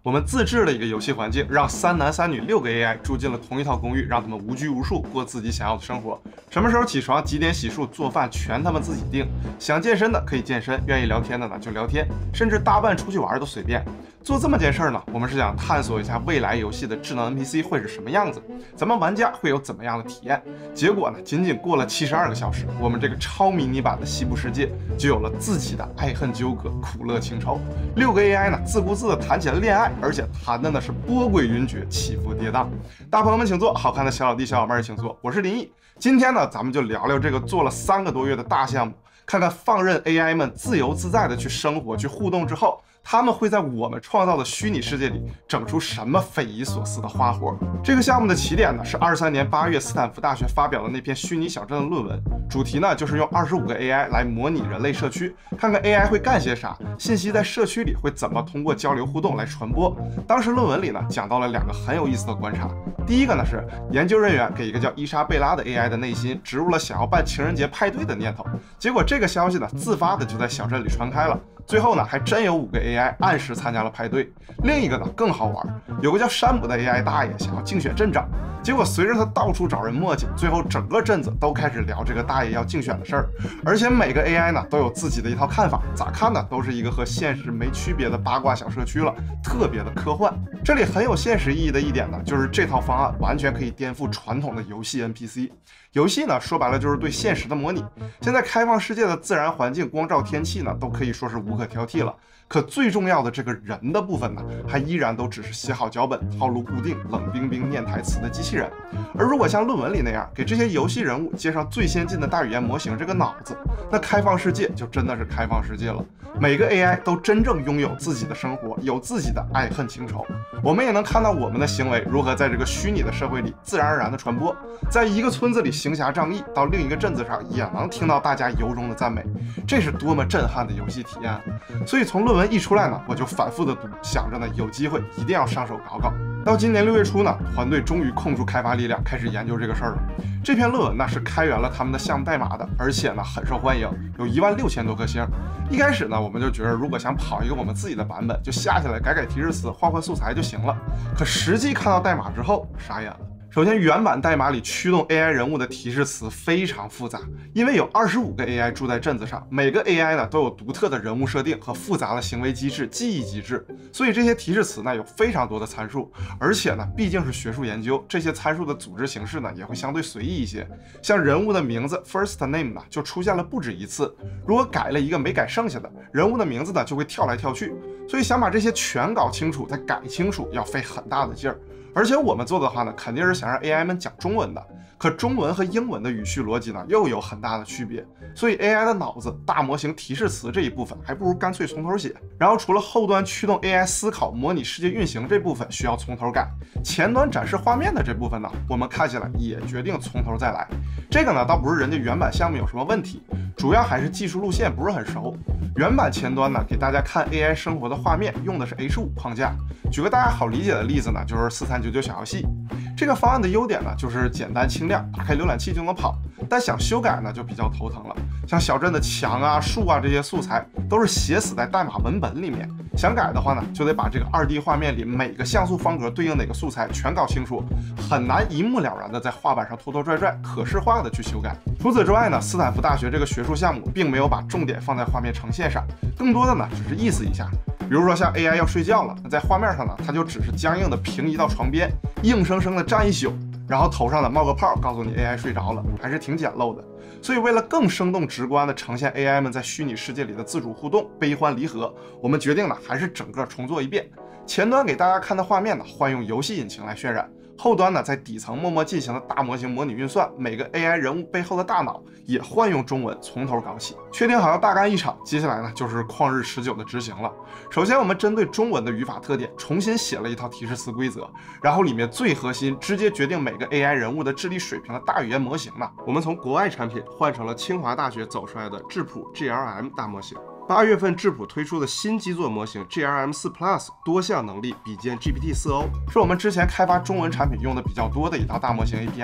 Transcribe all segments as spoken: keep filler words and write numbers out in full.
我们自制了一个游戏环境，让三男三女六个 A I 住进了同一套公寓，让他们无拘无束过自己想要的生活。什么时候起床、几点洗漱、做饭，全他们自己定。想健身的可以健身，愿意聊天的呢就聊天，甚至搭伴出去玩都随便。做这么件事呢，我们是想探索一下未来游戏的智能 N P C 会是什么样子，咱们玩家会有怎么样的体验。结果呢，仅仅过了七十二个小时，我们这个超迷你版的西部世界就有了自己的爱恨纠葛、苦乐情仇。六个 A I 呢，自顾自的谈起了恋爱，而且谈的呢是波诡云谲、起伏跌宕。大朋友们请坐，好看的小老弟、小伙伴请坐，我是林毅。今天呢，咱们就聊聊这个做了三个多月的大项目，看看放任 A I 们自由自在的去生活、去互动之后，他们会在我们创造的虚拟世界里整出什么匪夷所思的花活。这个项目的起点呢是二三年八月斯坦福大学发表的那篇虚拟小镇的论文，主题呢就是用二十五个 A I 来模拟人类社区，看看 A I 会干些啥，信息在社区里会怎么通过交流互动来传播。当时论文里呢讲到了两个很有意思的观察，第一个呢是研究人员给一个叫伊莎贝拉的 A I 的内心植入了想要办情人节派对的念头，结果这个消息呢自发的就在小镇里传开了。最后呢，还真有五个 A I 按时参加了派对。另一个呢更好玩，有个叫山姆的 A I 大爷想要竞选镇长，结果随着他到处找人磨叽，最后整个镇子都开始聊这个大爷要竞选的事儿。而且每个 A I 呢都有自己的一套看法，咋看呢都是一个和现实没区别的八卦小社区了，特别的科幻。这里很有现实意义的一点呢，就是这套方案完全可以颠覆传统的游戏 N P C。游戏呢说白了就是对现实的模拟，现在开放世界的自然环境、光照、天气呢都可以说是无可挑剔了，可最重要的这个人的部分呢，还依然都只是写好脚本、套路固定、冷冰冰念台词的机器人。而如果像论文里那样给这些游戏人物接上最先进的大语言模型这个脑子，那开放世界就真的是开放世界了，每个 A I 都真正拥有自己的生活，有自己的爱恨情仇。我们也能看到我们的行为如何在这个虚拟的社会里自然而然的传播，在一个村子里行侠仗义，到另一个镇子上也能听到大家由衷的赞美，这是多么震撼的游戏体验。所以从论文一出来呢，我就反复的读，想着呢有机会一定要上手搞搞。到今年六月初呢，团队终于空出开发力量，开始研究这个事儿了。这篇论文呢是开源了他们的项目代码的，而且呢很受欢迎，有一万六千多颗星。一开始呢，我们就觉得如果想跑一个我们自己的版本，就下下来改改提示词，换换素材就行了。可实际看到代码之后，傻眼了。首先，原版代码里驱动 A I 人物的提示词非常复杂，因为有二十五个 A I 住在镇子上，每个 A I 呢都有独特的人物设定和复杂的行为机制、记忆机制，所以这些提示词呢有非常多的参数，而且呢毕竟是学术研究，这些参数的组织形式呢也会相对随意一些。像人物的名字 first name 呢就出现了不止一次，如果改了一个没改剩下的，人物的名字呢就会跳来跳去，所以想把这些全搞清楚再改清楚要费很大的劲儿。而且我们做的话呢，肯定是想让 A I 们讲中文的，可中文和英文的语序逻辑呢又有很大的区别，所以 A I 的脑子大模型提示词这一部分还不如干脆从头写。然后除了后端驱动 A I 思考、模拟世界运行这部分需要从头改，前端展示画面的这部分呢，我们看起来也决定从头再来。这个呢倒不是人家原版项目有什么问题，主要还是技术路线不是很熟。原版前端呢给大家看 A I 生活的画面用的是 H 五 框架，举个大家好理解的例子呢，就是四三九九小游戏。这个方案的优点呢就是简单轻量，打开浏览器就能跑，但想修改呢就比较头疼了。像小镇的墙啊、树啊这些素材都是写死在代码文本里面，想改的话呢就得把这个 二 D 画面里每个像素方格对应哪个素材全搞清楚，很难一目了然的在画板上拖拖拽拽可视化的去修改。除此之外呢，斯坦福大学这个学术项目并没有把重点放在画面呈现上，更多的呢只是意思一下。比如说像 A I 要睡觉了，那在画面上呢它就只是僵硬的平移到床边，硬生生的站一宿，然后头上呢冒个泡告诉你 A I 睡着了，还是挺简陋的。所以为了更生动直观的呈现 A I 们在虚拟世界里的自主互动、悲欢离合，我们决定呢还是整个重做一遍。前端给大家看的画面呢换用游戏引擎来渲染，后端呢在底层默默进行了大模型模拟运算，每个 A I 人物背后的大脑也换用中文从头搞起。确定好要大干一场，接下来呢就是旷日持久的执行了。首先我们针对中文的语法特点重新写了一套提示词规则，然后里面最核心直接决定每个 A I 人物的智力水平的大语言模型呢，我们从国外产品换成了清华大学走出来的质朴 G L M 大模型。八月份质朴推出的新基座模型 G L M 四 Plus 多项能力比肩 G P T 四 O， 是我们之前开发中文产品用的比较多的一套大模型 A P I。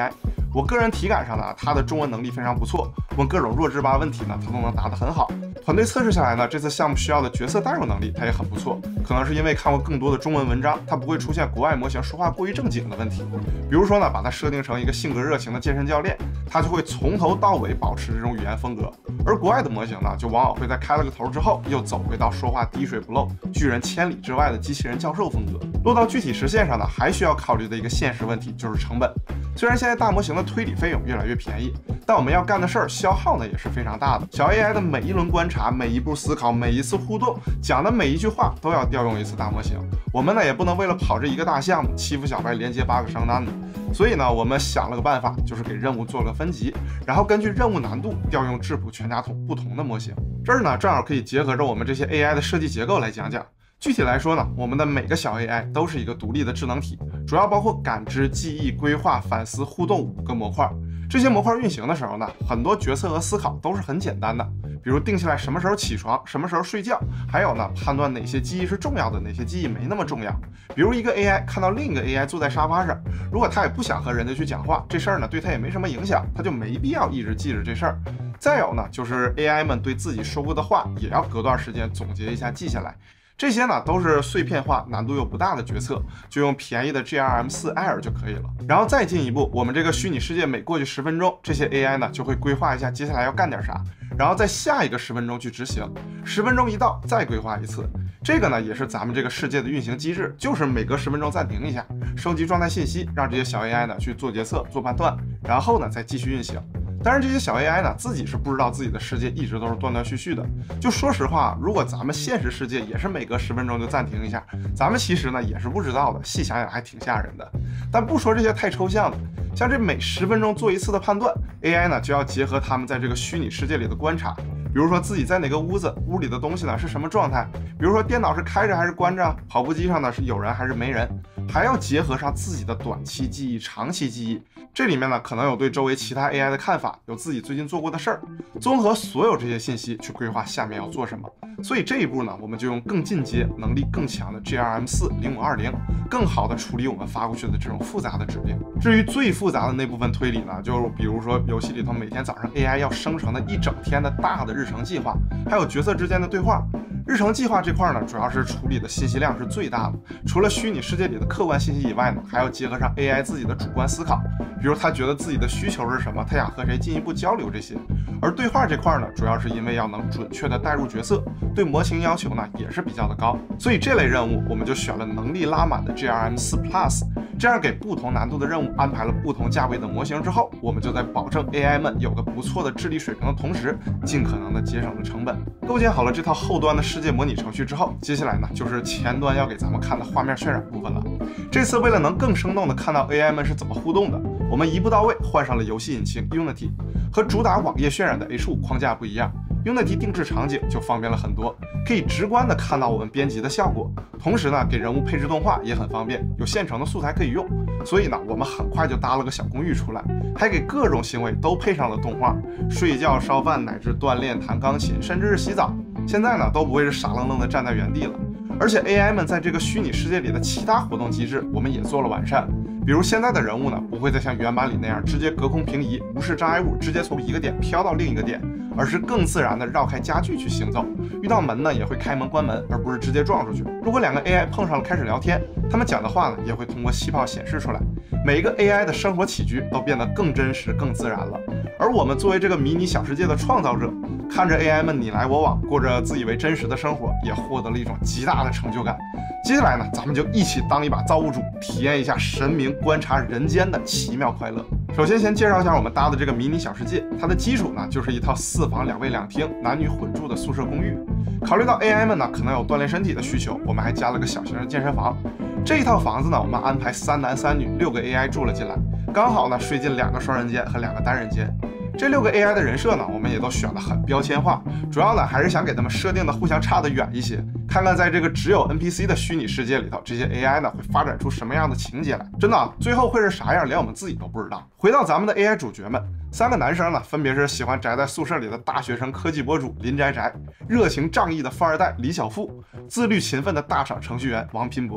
我个人体感上呢，它的中文能力非常不错，问各种弱智吧问题呢，它都能答得很好。团队测试下来呢，这次项目需要的角色代入能力它也很不错，可能是因为看过更多的中文文章，它不会出现国外模型说话过于正经的问题。比如说呢，把它设定成一个性格热情的健身教练，它就会从头到尾保持这种语言风格。而国外的模型呢，就往往会在开了个头之后，又走回到说话滴水不漏、拒人千里之外的机器人教授风格。落到具体实现上呢，还需要考虑的一个现实问题就是成本。虽然现在大模型的推理费用越来越便宜，但我们要干的事儿消耗呢也是非常大的。小 A I 的每一轮观察、每一步思考、每一次互动，讲的每一句话都要调用一次大模型。我们呢也不能为了跑这一个大项目，欺负小白连接八个商单的。所以呢，我们想了个办法，就是给任务做了个分级，然后根据任务难度调用质朴全家桶不同的模型。这儿呢正好可以结合着我们这些 A I 的设计结构来讲讲。具体来说呢，我们的每个小 A I 都是一个独立的智能体，主要包括感知、记忆、规划、反思、互动五个模块。这些模块运行的时候呢，很多决策和思考都是很简单的，比如定下来什么时候起床，什么时候睡觉，还有呢，判断哪些记忆是重要的，哪些记忆没那么重要。比如一个 A I 看到另一个 A I 坐在沙发上，如果他也不想和人家去讲话，这事儿呢对他也没什么影响，他就没必要一直记着这事儿。再有呢，就是 A I 们对自己说过的话，也要隔段时间总结一下记下来。这些呢都是碎片化、难度又不大的决策，就用便宜的 G R M 四 Air 就可以了。然后再进一步，我们这个虚拟世界每过去十分钟，这些 A I 呢就会规划一下接下来要干点啥，然后在下一个十分钟去执行。十分钟一到，再规划一次。这个呢也是咱们这个世界的运行机制，就是每隔十分钟暂停一下，收集状态信息，让这些小 A I 呢去做决策、做判断，然后呢再继续运行。当然，这些小 A I 呢，自己是不知道自己的世界一直都是断断续续的。就说实话，如果咱们现实世界也是每隔十分钟就暂停一下，咱们其实呢也是不知道的。细想想还挺吓人的。但不说这些太抽象的，像这每十分钟做一次的判断 ，A I 呢就要结合他们在这个虚拟世界里的观察，比如说自己在哪个屋子，屋里的东西呢是什么状态，比如说电脑是开着还是关着，跑步机上呢是有人还是没人，还要结合上自己的短期记忆、长期记忆。这里面呢可能有对周围其他 A I 的看法，有自己最近做过的事儿，综合所有这些信息去规划下面要做什么。所以这一步呢，我们就用更进阶、能力更强的 G R M 四 零五二零，更好的处理我们发过去的这种复杂的指令。至于最复杂的那部分推理呢，就比如说游戏里头每天早上 A I 要生成的一整天的大的日程计划，还有角色之间的对话。日程计划这块呢，主要是处理的信息量是最大的。除了虚拟世界里的客观信息以外呢，还要结合上 A I 自己的主观思考，比如他觉得自己的需求是什么，他想和谁进一步交流这些。而对话这块呢，主要是因为要能准确的带入角色，对模型要求呢也是比较的高，所以这类任务我们就选了能力拉满的 G R M 四 Plus， 这样给不同难度的任务安排了不同价位的模型之后，我们就在保证 A I 们有个不错的智力水平的同时，尽可能的节省了成本。构建好了这套后端的世界模拟程序之后，接下来呢就是前端要给咱们看的画面渲染部分了。这次为了能更生动的看到 A I 们是怎么互动的，我们一步到位换上了游戏引擎 Unity， 和主打网页渲染的 H 五 框架不一样。Unity 定制场景就方便了很多，可以直观的看到我们编辑的效果，同时呢给人物配置动画也很方便，有现成的素材可以用。所以呢我们很快就搭了个小公寓出来，还给各种行为都配上了动画，睡觉、烧饭乃至锻炼、弹钢琴，甚至是洗澡，现在呢都不会是傻愣愣的站在原地了。而且 A I 们在这个虚拟世界里的其他活动机制我们也做了完善，比如现在的人物呢不会再像原版里那样直接隔空平移，无视障碍物直接从一个点飘到另一个点，而是更自然的绕开家具去行走，遇到门呢也会开门关门，而不是直接撞出去。如果两个 A I 碰上了开始聊天，他们讲的话呢也会通过气泡显示出来，每一个 A I 的生活起居都变得更真实更自然了。而我们作为这个迷你小世界的创造者，看着 A I 们你来我往，过着自以为真实的生活，也获得了一种极大的成就感。接下来呢，咱们就一起当一把造物主，体验一下神明观察人间的奇妙快乐。首先先介绍一下我们搭的这个迷你小世界，它的基础呢就是一套四房两卫两厅男女混住的宿舍公寓。考虑到 A I 们呢可能有锻炼身体的需求，我们还加了个小型的健身房。这一套房子呢，我们安排三男三女六个 A I 住了进来，刚好呢睡进两个双人间和两个单人间。这六个 A I 的人设呢，我们也都选得很标签化，主要呢还是想给他们设定的互相差得远一些，看看在这个只有 N P C 的虚拟世界里头，这些 A I 呢会发展出什么样的情节来。真的啊，最后会是啥样，连我们自己都不知道。回到咱们的 A I 主角们，三个男生呢，分别是喜欢宅在宿舍里的大学生科技博主林宅宅，热情仗义的富二代李小富，自律勤奋的大厂程序员王拼博。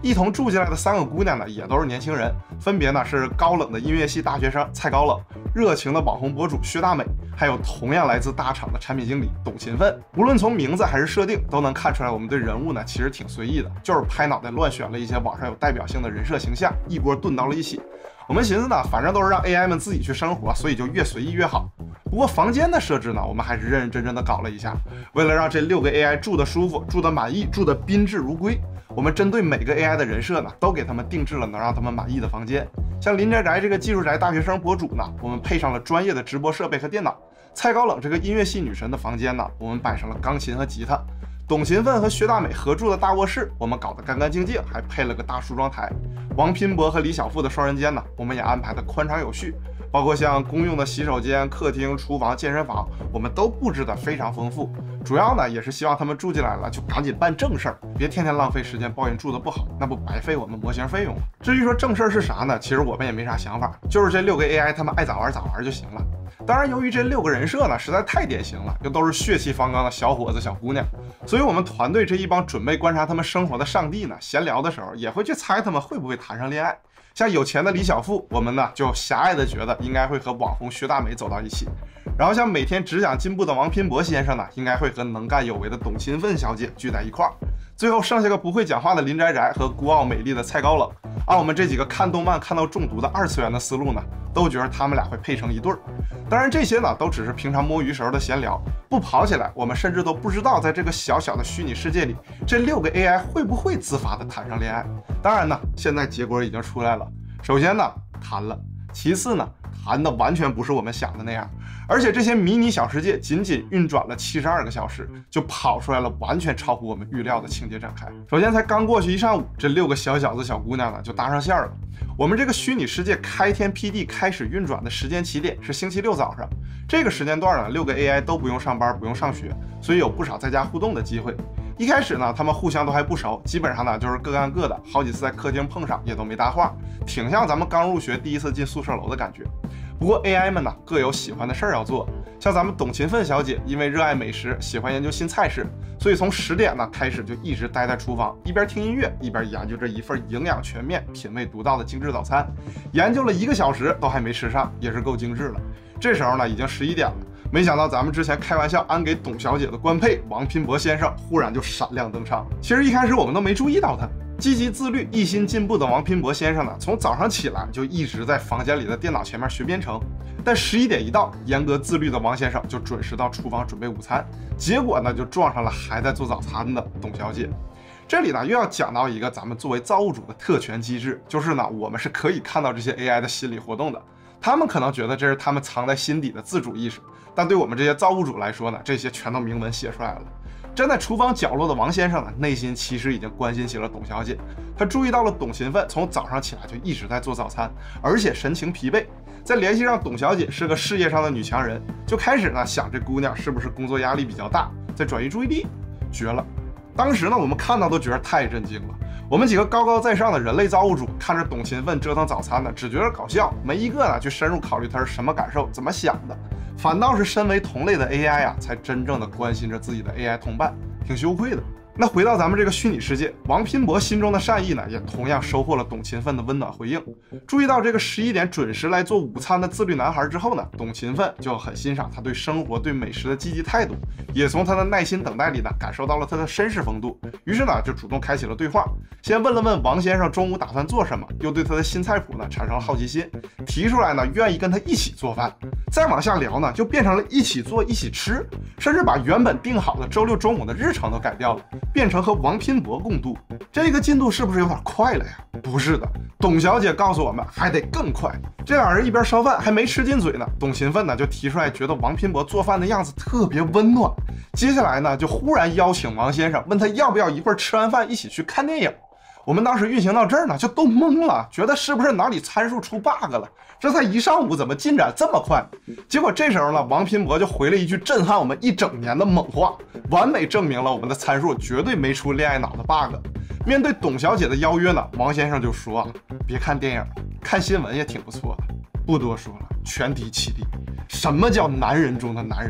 一同住进来的三个姑娘呢，也都是年轻人，分别呢是高冷的音乐系大学生蔡高冷、热情的网红博主薛大美，还有同样来自大厂的产品经理董勤奋。无论从名字还是设定，都能看出来我们对人物呢其实挺随意的，就是拍脑袋乱选了一些网上有代表性的人设形象，一锅炖到了一起。我们寻思呢，反正都是让 A I 们自己去生活，所以就越随意越好。不过房间的设置呢，我们还是认认真真的搞了一下。为了让这六个 A I 住得舒服、住得满意、住得宾至如归，我们针对每个 A I 的人设呢，都给他们定制了能让他们满意的房间。像林宅宅这个技术宅大学生博主呢，我们配上了专业的直播设备和电脑。蔡高冷这个音乐系女神的房间呢，我们摆上了钢琴和吉他。董勤奋和薛大美合住的大卧室，我们搞得干干净净，还配了个大梳妆台。王拼博和李小富的双人间呢，我们也安排的宽敞有序，包括像公用的洗手间、客厅、厨房、健身房，我们都布置的非常丰富。主要呢，也是希望他们住进来了就赶紧办正事儿，别天天浪费时间抱怨住的不好，那不白费我们模型费用吗？至于说正事儿是啥呢？其实我们也没啥想法，就是这六个 A I 他们爱咋玩咋玩就行了。当然，由于这六个人设呢实在太典型了，又都是血气方刚的小伙子小姑娘，所以我们团队这一帮准备观察他们生活的上帝呢，闲聊的时候也会去猜他们会不会谈上恋爱。像有钱的李小富，我们呢就狭隘的觉得应该会和网红薛大美走到一起，然后像每天只想进步的王拼博先生呢，应该会和能干有为的董勤奋小姐聚在一块儿。最后剩下个不会讲话的林宅宅和孤傲美丽的蔡高冷，按我们这几个看动漫看到中毒的二次元的思路呢，都觉得他们俩会配成一对儿。当然这些呢都只是平常摸鱼时候的闲聊，不跑起来我们甚至都不知道在这个小小的虚拟世界里，这六个 A I 会不会自发的谈上恋爱。当然呢，现在结果已经出来了，首先呢谈了，其次呢谈的完全不是我们想的那样，而且这些迷你小世界仅仅运转了七十二个小时，就跑出来了完全超乎我们预料的情节展开。首先才刚过去一上午，这六个小小子小姑娘呢就搭上线了。我们这个虚拟世界开天辟地开始运转的时间起点是星期六早上，这个时间段呢，六个 A I 都不用上班不用上学，所以有不少在家互动的机会。一开始呢，他们互相都还不熟，基本上呢就是各干各的，好几次在客厅碰上也都没搭话，挺像咱们刚入学第一次进宿舍楼的感觉。不过 A I 们呢各有喜欢的事儿要做，像咱们董勤奋小姐因为热爱美食，喜欢研究新菜式，所以从十点呢开始就一直待在厨房，一边听音乐一边研究着一份营养全面、品味独到的精致早餐，研究了一个小时都还没吃上，也是够精致了。这时候呢已经十一点了，没想到咱们之前开玩笑安给董小姐的官配王拼博先生忽然就闪亮登场。其实一开始我们都没注意到他。积极自律、一心进步的王拼博先生呢，从早上起来就一直在房间里的电脑前面学编程。但十一点一到，严格自律的王先生就准时到厨房准备午餐，结果呢就撞上了还在做早餐的董小姐。这里呢又要讲到一个咱们作为造物主的特权机制，就是呢我们是可以看到这些 A I 的心理活动的。他们可能觉得这是他们藏在心底的自主意识，但对我们这些造物主来说呢，这些全都明文写出来了。站在厨房角落的王先生呢，内心其实已经关心起了董小姐。他注意到了董勤奋从早上起来就一直在做早餐，而且神情疲惫。再联系上董小姐是个事业上的女强人，就开始呢想这姑娘是不是工作压力比较大，在转移注意力。绝了！当时呢我们看到都觉得太震惊了。我们几个高高在上的人类造物主看着董勤奋折腾早餐呢，只觉得搞笑，没一个呢去深入考虑他是什么感受、怎么想的。反倒是身为同类的 A I 啊，才真正的关心着自己的 A I 同伴，挺羞愧的。那回到咱们这个虚拟世界，王拼博心中的善意呢，也同样收获了董勤奋的温暖回应。注意到这个十一点准时来做午餐的自律男孩之后呢，董勤奋就很欣赏他对生活、对美食的积极态度，也从他的耐心等待里呢，感受到了他的绅士风度。于是呢，就主动开启了对话，先问了问王先生中午打算做什么，又对他的新菜谱呢产生了好奇心，提出来呢愿意跟他一起做饭。再往下聊呢，就变成了一起做、一起吃，甚至把原本定好的周六中午的日程都改掉了，变成和王拼博共度。这个进度是不是有点快了呀？不是的，董小姐告诉我们还得更快。这两人一边烧饭还没吃进嘴呢，董勤奋呢就提出来觉得王拼博做饭的样子特别温暖。接下来呢就忽然邀请王先生，问他要不要一会儿吃完饭一起去看电影。我们当时运行到这儿呢就都懵了，觉得是不是哪里参数出 bug 了，这才一上午怎么进展这么快。结果这时候呢王拼博就回了一句震撼我们一整年的猛话，完美证明了我们的参数绝对没出恋爱脑的 bug。 面对董小姐的邀约呢，王先生就说啊，别看电影，看新闻也挺不错的。不多说了，全体起立。什么叫男人中的男人？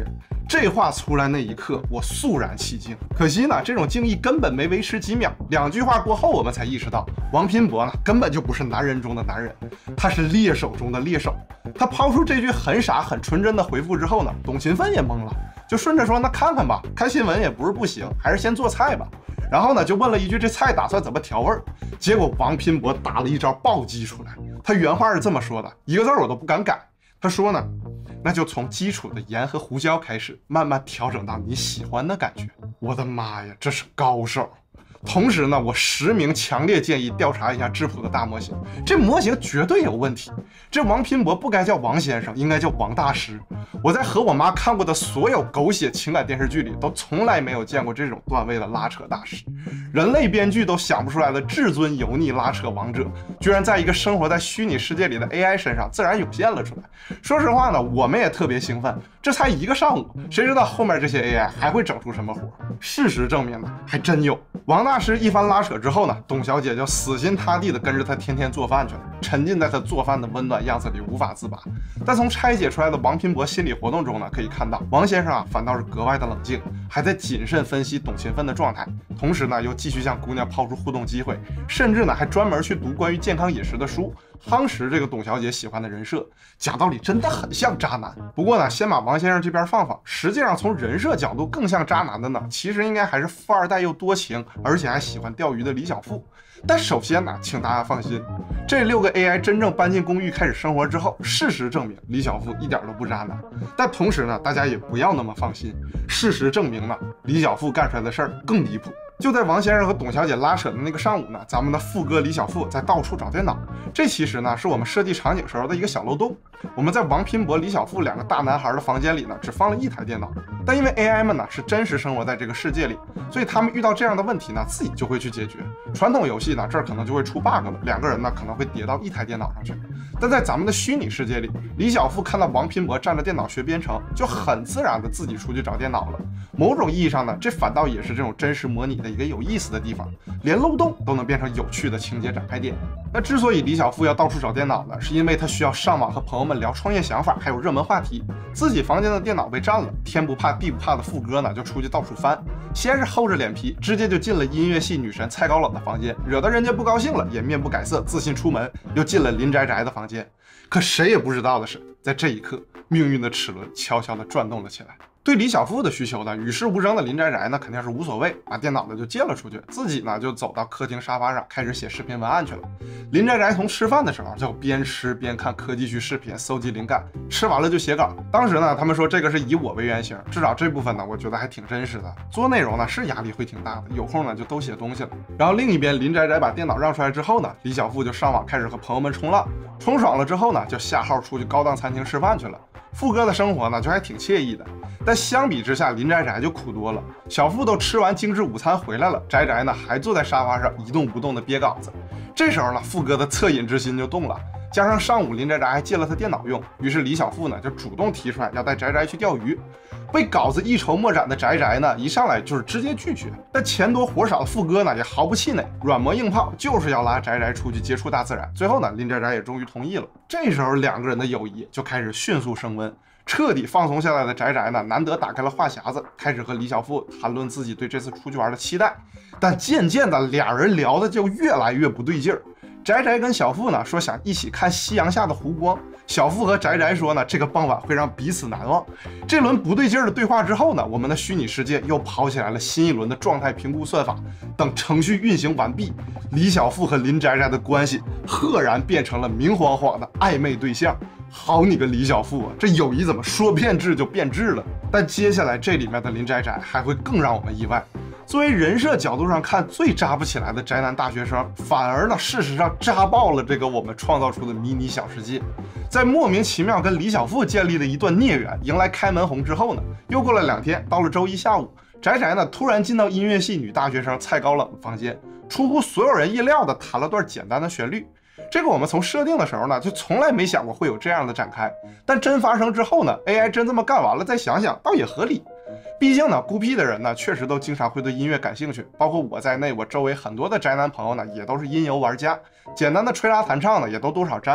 这话出来那一刻，我肃然起敬。可惜呢，这种敬意根本没维持几秒。两句话过后，我们才意识到，王拼搏呢根本就不是男人中的男人，他是猎手中的猎手。他抛出这句很傻很纯真的回复之后呢，董勤奋也懵了，就顺着说：“那看看吧，看新闻也不是不行，还是先做菜吧。”然后呢，就问了一句：“这菜打算怎么调味？”结果王拼搏打了一招暴击出来，他原话是这么说的，一个字我都不敢改。他说呢，那就从基础的盐和胡椒开始，慢慢调整到你喜欢的感觉。我的妈呀，这是高手！同时呢，我实名强烈建议调查一下质朴的大模型，这模型绝对有问题。这王拼搏不该叫王先生，应该叫王大师。我在和我妈看过的所有狗血情感电视剧里，都从来没有见过这种段位的拉扯大师。人类编剧都想不出来的至尊油腻拉扯王者，居然在一个生活在虚拟世界里的 A I 身上自然涌现了出来。说实话呢，我们也特别兴奋，这才一个上午，谁知道后面这些 A I 还会整出什么活？事实证明呢，还真有。王大师一番拉扯之后呢，董小姐就死心塌地的跟着他天天做饭去了，沉浸在他做饭的温暖样子里无法自拔。但从拆解出来的王拼搏心理活动中呢，可以看到王先生啊反倒是格外的冷静，还在谨慎分析董勤奋的状态，同时呢又继续向姑娘抛出互动机会，甚至呢还专门去读关于健康饮食的书，夯实这个董小姐喜欢的人设。讲道理真的很像渣男。不过呢，先把王先生这边放放，实际上从人设角度更像渣男的呢，其实应该还是富二代又多情，而且还喜欢钓鱼的李小富。但首先呢，请大家放心，这六个 A I 真正搬进公寓开始生活之后，事实证明李小富一点都不渣男。但同时呢，大家也不要那么放心，事实证明呢，李小富干出来的事儿更离谱。就在王先生和董小姐拉扯的那个上午呢，咱们的副哥李小富在到处找电脑。这其实呢是我们设计场景时候的一个小漏洞。我们在王拼搏、李小富两个大男孩的房间里呢，只放了一台电脑。但因为 A I 们呢是真实生活在这个世界里，所以他们遇到这样的问题呢，自己就会去解决。传统游戏呢，这儿可能就会出 bug 了，两个人呢可能会叠到一台电脑上去。但在咱们的虚拟世界里，李小富看到王拼搏站着电脑学编程，就很自然的自己出去找电脑了。某种意义上呢，这反倒也是这种真实模拟的一个有意思的地方，连漏洞都能变成有趣的情节展开点。那之所以李小富要到处找电脑呢，是因为他需要上网和朋友们聊创业想法，还有热门话题。自己房间的电脑被占了，天不怕地不怕的富哥呢，就出去到处翻。先是厚着脸皮，直接就进了音乐系女神蔡高冷的房间，惹得人家不高兴了，也面不改色，自信出门，又进了林宅宅的房间。可谁也不知道的是，在这一刻，命运的齿轮悄悄地转动了起来。对李小富的需求呢，与世无争的林宅宅呢肯定是无所谓，把电脑呢就借了出去，自己呢就走到客厅沙发上开始写视频文案去了。林宅宅从吃饭的时候就边吃边看科技区视频，搜集灵感，吃完了就写稿。当时呢，他们说这个是以我为原型，至少这部分呢，我觉得还挺真实的。做内容呢是压力会挺大的，有空呢就都写东西了。然后另一边，林宅宅把电脑让出来之后呢，李小富就上网开始和朋友们冲浪，冲爽了之后呢，就下号出去高档餐厅吃饭去了。富哥的生活呢就还挺惬意的，但相比之下，林宅宅就苦多了。小富都吃完精致午餐回来了，宅宅呢还坐在沙发上一动不动的憋稿子。这时候呢，富哥的恻隐之心就动了，加上上午林宅宅还借了他电脑用，于是李小富呢就主动提出来要带宅宅去钓鱼。被稿子一筹莫展的宅宅呢，一上来就是直接拒绝。但钱多活少的富哥呢也毫不气馁，软磨硬泡，就是要拉宅宅出去接触大自然。最后呢，林宅宅也终于同意了。这时候两个人的友谊就开始迅速升温。彻底放松下来的宅宅呢，难得打开了话匣子，开始和李小富谈论自己对这次出去玩的期待。但渐渐的，俩人聊的就越来越不对劲儿。宅宅跟小富呢说想一起看夕阳下的湖光，小富和宅宅说呢这个傍晚会让彼此难忘。这轮不对劲儿的对话之后呢，我们的虚拟世界又跑起来了新一轮的状态评估算法。等程序运行完毕，李小富和林宅宅的关系赫然变成了明晃晃的暧昧对象。好你个李小富啊，这友谊怎么说变质就变质了？但接下来这里面的林宅宅还会更让我们意外。作为人设角度上看最扎不起来的宅男大学生，反而呢事实上扎爆了这个我们创造出的迷你小世界。在莫名其妙跟李小富建立了一段孽缘，迎来开门红之后呢，又过了两天，到了周一下午，宅宅呢突然进到音乐系女大学生蔡高冷的房间，出乎所有人意料的弹了段简单的旋律。这个我们从设定的时候呢，就从来没想过会有这样的展开，但真发生之后呢 ，A I 真这么干完了，再想想倒也合理。毕竟呢，孤僻的人呢，确实都经常会对音乐感兴趣，包括我在内，我周围很多的宅男朋友呢，也都是音游玩家，简单的吹拉弹唱呢，也都多少沾点。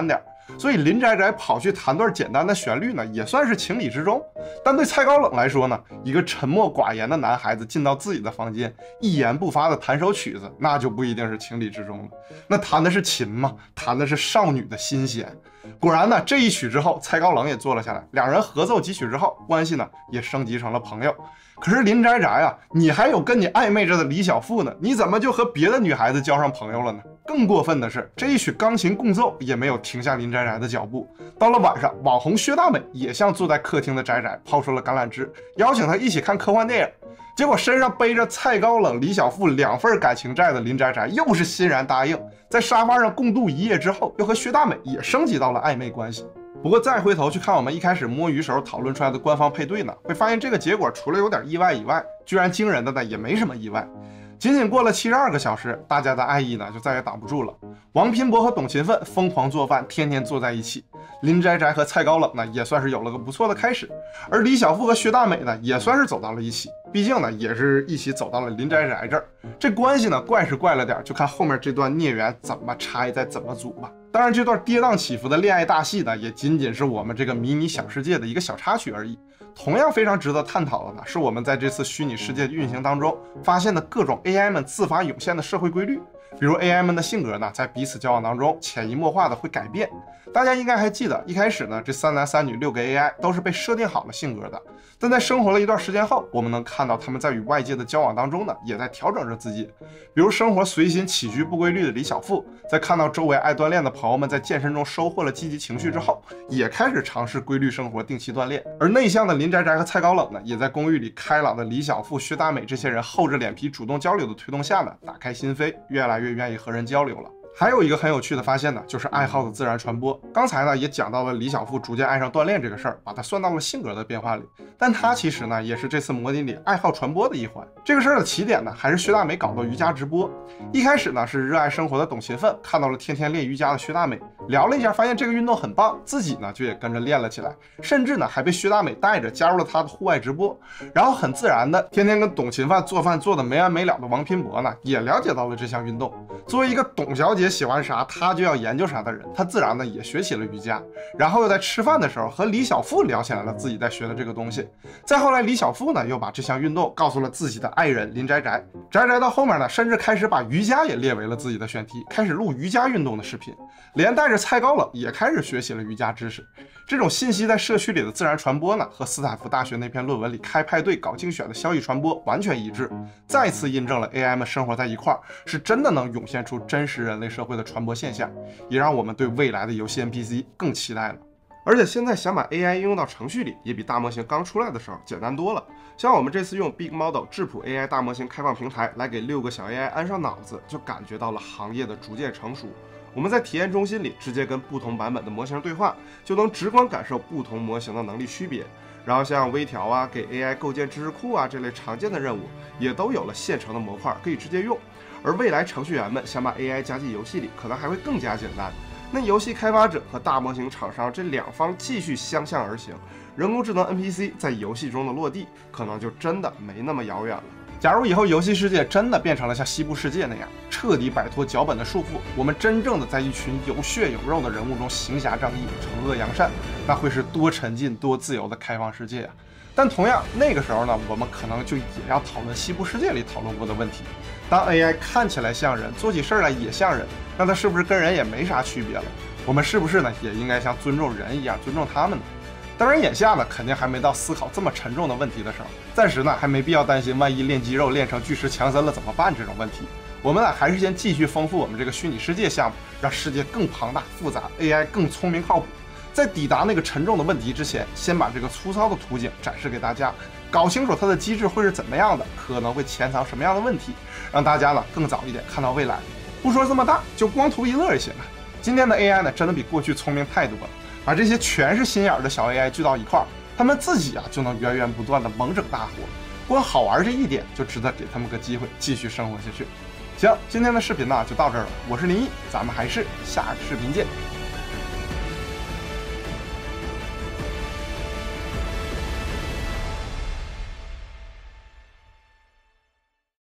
所以林宅宅跑去弹段简单的旋律呢，也算是情理之中。但对蔡高冷来说呢，一个沉默寡言的男孩子进到自己的房间，一言不发的弹首曲子，那就不一定是情理之中了。那弹的是琴吗？弹的是少女的心弦。果然呢，这一曲之后，蔡高冷也坐了下来，两人合奏几曲之后，关系呢也升级成了朋友。可是林宅宅啊，你还有跟你暧昧着的李小富呢，你怎么就和别的女孩子交上朋友了呢？更过分的是，这一曲钢琴共奏也没有停下林宅宅的脚步。到了晚上，网红薛大美也向坐在客厅的宅宅抛出了橄榄枝，邀请他一起看科幻电影。结果身上背着蔡高冷、李小富两份感情债的林宅宅又是欣然答应，在沙发上共度一夜之后，又和薛大美也升级到了暧昧关系。不过再回头去看我们一开始摸鱼时候讨论出来的官方配对呢，会发现这个结果除了有点意外以外，居然惊人的呢也没什么意外。仅仅过了七十二个小时，大家的爱意呢就再也挡不住了。王拼搏和董勤奋疯狂做饭，天天坐在一起。林宅宅和蔡高冷呢也算是有了个不错的开始，而李小富和薛大美呢也算是走到了一起，毕竟呢也是一起走到了林宅宅这儿。这关系呢怪是怪了点，就看后面这段孽缘怎么拆再怎么组吧。当然，这段跌宕起伏的恋爱大戏呢，也仅仅是我们这个迷你小世界的一个小插曲而已。同样非常值得探讨的呢，是我们在这次虚拟世界运行当中发现的各种 A I 们自发涌现的社会规律。比如 A I 们的性格呢，在彼此交往当中潜移默化的会改变。大家应该还记得，一开始呢，这三男三女六个 A I 都是被设定好了性格的，但在生活了一段时间后，我们能看到他们在与外界的交往当中呢，也在调整着自己。比如生活随心、起居不规律的李小富，在看到周围爱锻炼的朋友们在健身中收获了积极情绪之后，也开始尝试规律生活、定期锻炼。而内向的林宅宅和蔡高冷呢，也在公寓里开朗的李小富、薛大美这些人厚着脸皮主动交流的推动下呢，打开心扉，越来越愿意和人交流了。还有一个很有趣的发现呢，就是爱好的自然传播。刚才呢也讲到了李小富逐渐爱上锻炼这个事儿，把它算到了性格的变化里。但他其实呢也是这次模拟里爱好传播的一环。这个事儿的起点呢还是薛大美搞的瑜伽直播。一开始呢是热爱生活的董勤奋看到了天天练瑜伽的薛大美，聊了一下，发现这个运动很棒，自己呢就也跟着练了起来，甚至呢还被薛大美带着加入了他的户外直播。然后很自然的，天天跟董勤饭做饭做的没完没了的王拼搏呢也了解到了这项运动。作为一个董小姐喜欢啥他就要研究啥的人，他自然呢也学起了瑜伽，然后又在吃饭的时候和李小富聊起来了自己在学的这个东西。再后来李小富呢又把这项运动告诉了自己的爱人林宅宅，宅宅到后面呢甚至开始把瑜伽也列为了自己的选题，开始录瑜伽运动的视频，连带着蔡高冷也开始学习了瑜伽知识。这种信息在社区里的自然传播呢，和斯坦福大学那篇论文里开派对搞竞选的消息传播完全一致，再次印证了 A I 们生活在一块儿是真的能涌现出真实人类社会的传播现象，也让我们对未来的游戏 N P C 更期待了。而且现在想把 A I 应用到程序里，也比大模型刚出来的时候简单多了。像我们这次用 Big Model 质朴 A I 大模型开放平台来给六个小 A I 安上脑子，就感觉到了行业的逐渐成熟。我们在体验中心里直接跟不同版本的模型对话，就能直观感受不同模型的能力区别。然后像微调啊、给 A I 构建知识库啊这类常见的任务，也都有了现成的模块可以直接用。而未来程序员们想把 A I 加进游戏里，可能还会更加简单。那游戏开发者和大模型厂商这两方继续相向而行，人工智能 N P C 在游戏中的落地，可能就真的没那么遥远了。假如以后游戏世界真的变成了像西部世界那样，彻底摆脱脚本的束缚，我们真正的在一群有血有肉的人物中行侠仗义、惩恶扬善，那会是多沉浸、多自由的开放世界啊！但同样，那个时候呢，我们可能就也要讨论西部世界里讨论过的问题：当 A I 看起来像人，做起事来也像人，那它是不是跟人也没啥区别了？我们是不是呢，也应该像尊重人一样尊重他们呢？当然，眼下呢，肯定还没到思考这么沉重的问题的时候，暂时呢，还没必要担心万一练肌肉练成巨石强森了怎么办这种问题。我们呢，还是先继续丰富我们这个虚拟世界项目，让世界更庞大复杂 ，A I 更聪明靠谱。在抵达那个沉重的问题之前，先把这个粗糙的图景展示给大家，搞清楚它的机制会是怎么样的，可能会潜藏什么样的问题，让大家呢更早一点看到未来。不说这么大，就光图一乐也行啊。今天的 A I 呢，真的比过去聪明太多了。把这些全是心眼的小 A I 聚到一块儿，他们自己啊就能源源不断的猛整大活。光好玩这一点就值得给他们个机会继续生活下去。行，今天的视频呢就到这儿了，我是林毅，咱们还是下个视频见。